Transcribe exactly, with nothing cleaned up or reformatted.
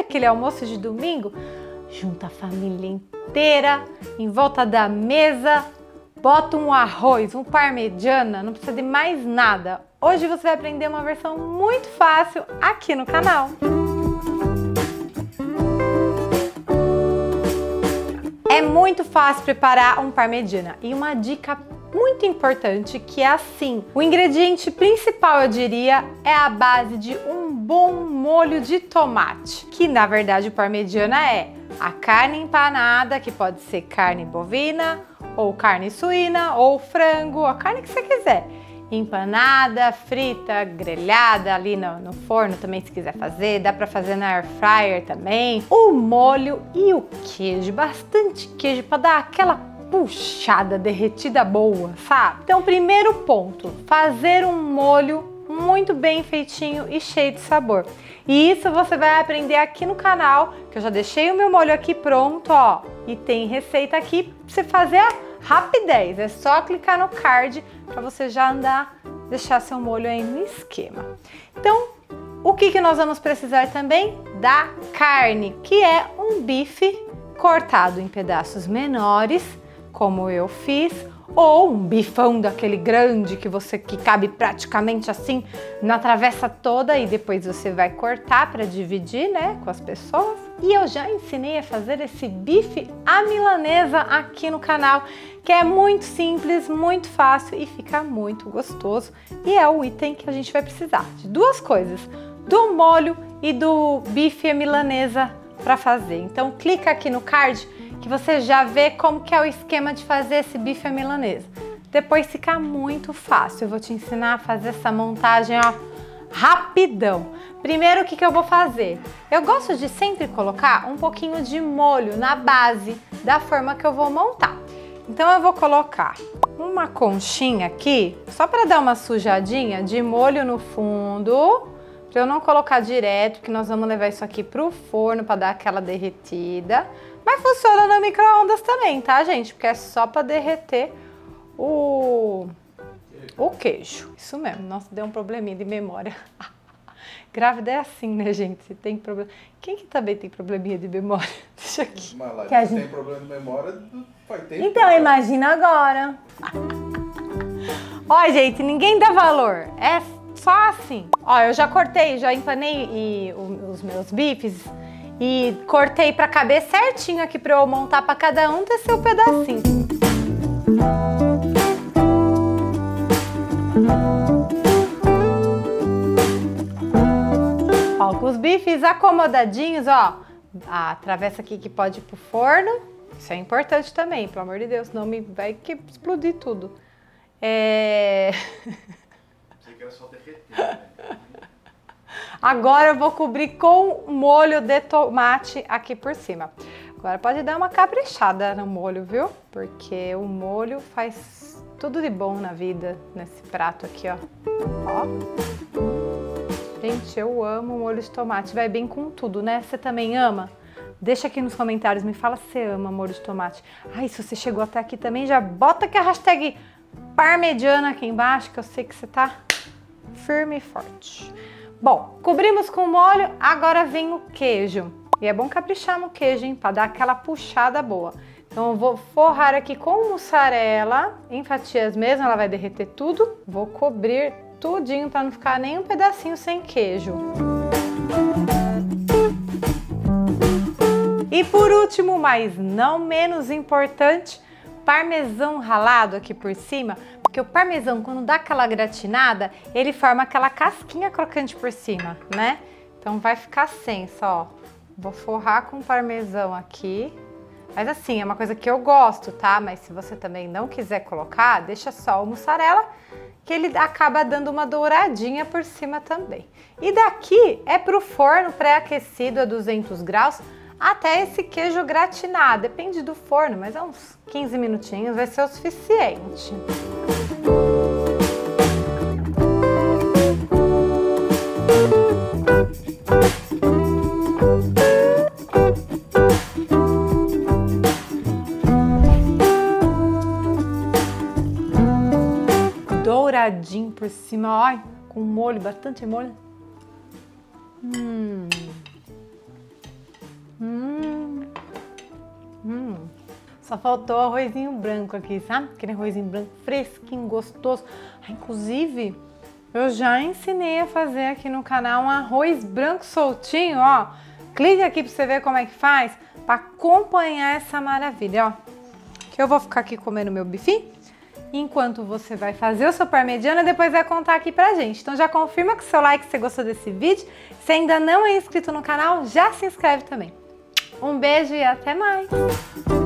aquele almoço de domingo? Junta a família inteira em volta da mesa, bota um arroz, um parmegiana, não precisa de mais nada. Hoje você vai aprender uma versão muito fácil aqui no canal. É muito fácil preparar um parmegiana e uma dica muito importante que é assim, o ingrediente principal, eu diria, é a base de um bom molho de tomate, que na verdade o parmegiana é a carne empanada, que pode ser carne bovina, ou carne suína, ou frango, a carne que você quiser. Empanada, frita, grelhada ali no, no forno também, se quiser fazer, dá para fazer na air fryer também. O molho e o queijo, bastante queijo para dar aquela puxada, derretida boa, sabe? Então, primeiro ponto, fazer um molho muito bem feitinho e cheio de sabor. E isso você vai aprender aqui no canal, que eu já deixei o meu molho aqui pronto, ó. E tem receita aqui pra você fazer a rapidez. É só clicar no card para você já andar, deixar seu molho aí no esquema. Então, o que que nós vamos precisar também? Da carne, que é um bife cortado em pedaços menores, como eu fiz, ou um bifão daquele grande que você que cabe praticamente assim na travessa toda e depois você vai cortar para dividir, né, com as pessoas. E eu já ensinei a fazer esse bife à milanesa aqui no canal, que é muito simples, muito fácil e fica muito gostoso. E é o item que a gente vai precisar de duas coisas, do molho e do bife à milanesa para fazer. Então clica aqui no card que você já vê como que é o esquema de fazer esse bife à milanesa. Depois fica muito fácil, eu vou te ensinar a fazer essa montagem, ó, rapidão. Primeiro, o que que eu vou fazer? Eu gosto de sempre colocar um pouquinho de molho na base da forma que eu vou montar. Então eu vou colocar uma conchinha aqui, só para dar uma sujadinha de molho no fundo, para eu não colocar direto, que nós vamos levar isso aqui pro forno para dar aquela derretida. Mas funciona no micro-ondas também, tá, gente? Porque é só para derreter o... o queijo. Isso mesmo. Nossa, deu um probleminha de memória. Grávida é assim, né, gente? Se tem problema... Quem que também tem probleminha de memória? Deixa aqui. Mas lá, que a gente... gente tem problema de memória, faz tempo. Então, né? imagina agora. Ó, gente, ninguém dá valor. É só assim. Ó, eu já cortei, já empanei e, os meus bifes e cortei para caber certinho aqui para eu montar para cada um ter seu pedacinho. Ó, com os bifes acomodadinhos, ó, a travessa aqui que pode ir pro forno, isso é importante também, pelo amor de Deus, senão me vai que explodir tudo. É... Você quer só derreter, né? Agora eu vou cobrir com molho de tomate aqui por cima. Agora pode dar uma caprichada no molho, viu? Porque o molho faz tudo de bom na vida, nesse prato aqui, ó. Ó. Gente, eu amo molho de tomate, vai bem com tudo, né? Você também ama? Deixa aqui nos comentários, me fala se você ama molho de tomate. Ai, se você chegou até aqui também, já bota aqui a hashtag parmegiana aqui embaixo, que eu sei que você tá firme e forte. Bom, cobrimos com molho, agora vem o queijo. E é bom caprichar no queijo, hein? Pra dar aquela puxada boa. Então eu vou forrar aqui com mussarela, em fatias mesmo, ela vai derreter tudo. Vou cobrir tudinho para não ficar nem um pedacinho sem queijo. E por último, mas não menos importante, parmesão ralado aqui por cima. Porque o parmesão, quando dá aquela gratinada, ele forma aquela casquinha crocante por cima, né? Então vai ficar sem, só. Vou forrar com parmesão aqui. Mas assim, é uma coisa que eu gosto, tá? Mas se você também não quiser colocar, deixa só o mussarela, que ele acaba dando uma douradinha por cima também. E daqui é pro forno pré-aquecido a duzentos graus, até esse queijo gratinar. Depende do forno, mas é uns quinze minutinhos vai ser o suficiente. Douradinho por cima, ó, com molho, bastante molho. Hum. Só faltou arrozinho branco aqui, sabe? Aquele arrozinho branco fresquinho, gostoso. Ah, inclusive, eu já ensinei a fazer aqui no canal um arroz branco soltinho, ó. Clique aqui pra você ver como é que faz, pra acompanhar essa maravilha, ó. Que eu vou ficar aqui comendo meu bifinho, enquanto você vai fazer o seu parmegiana e depois vai contar aqui pra gente. Então já confirma com o seu like se você gostou desse vídeo. Se ainda não é inscrito no canal, já se inscreve também. Um beijo e até mais!